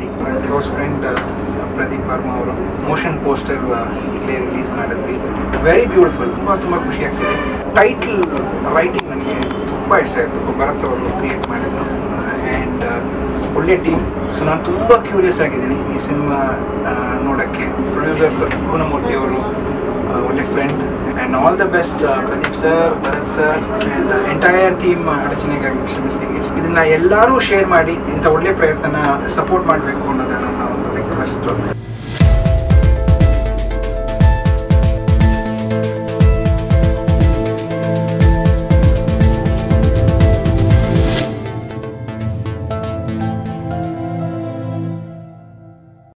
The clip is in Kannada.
Legacy. My close friend Pradeep Verma ಅವರು ಮೋಷನ್ ಪೋಸ್ಟರ್ ಇಲ್ಲೇ ರಿಲೀಸ್ ಮಾಡಿದ್ವಿ. ವೆರಿ ಬ್ಯೂಟಿಫುಲ್, ತುಂಬ ಖುಷಿ ಆಗ್ತಿದೆ. ಟೈಟಲ್ ರೈಟಿಂಗ್ ನನಗೆ ತುಂಬ ಇಷ್ಟ ಆಯಿತು. ಭರತ್ ಅವರು ಕ್ರಿಯೇಟ್ ಮಾಡಿದ್ರು ಆ್ಯಂಡ್ ಒಳ್ಳೆ ಟೀಮ್. ಸೊ ನಾನು ತುಂಬ ಕ್ಯೂರಿಯಸ್ ಆಗಿದ್ದೀನಿ ಈ ಸಿನಿಮಾ ನೋಡೋಕ್ಕೆ. ಪ್ರೊಡ್ಯೂಸರ್ಸ್ ಗುಣಮೂರ್ತಿ ಅವರು ಒಳ್ಳೆ friend and all the best Pradeep sir, Bharat sir and entire team ಅಡಚಣೆಗಾಗಿ ಕ್ಷಮಿಸಿ. ಇದನ್ನು ಎಲ್ಲರೂ ಶೇರ್ ಮಾಡಿ ಇಂಥ ಒಳ್ಳೆ ಪ್ರಯತ್ನನ ಸಪೋರ್ಟ್ ಮಾಡಬೇಕು ಅನ್ನೋದು ನನ್ನ ಒಂದು ರಿಕ್ವೆಸ್ಟ್.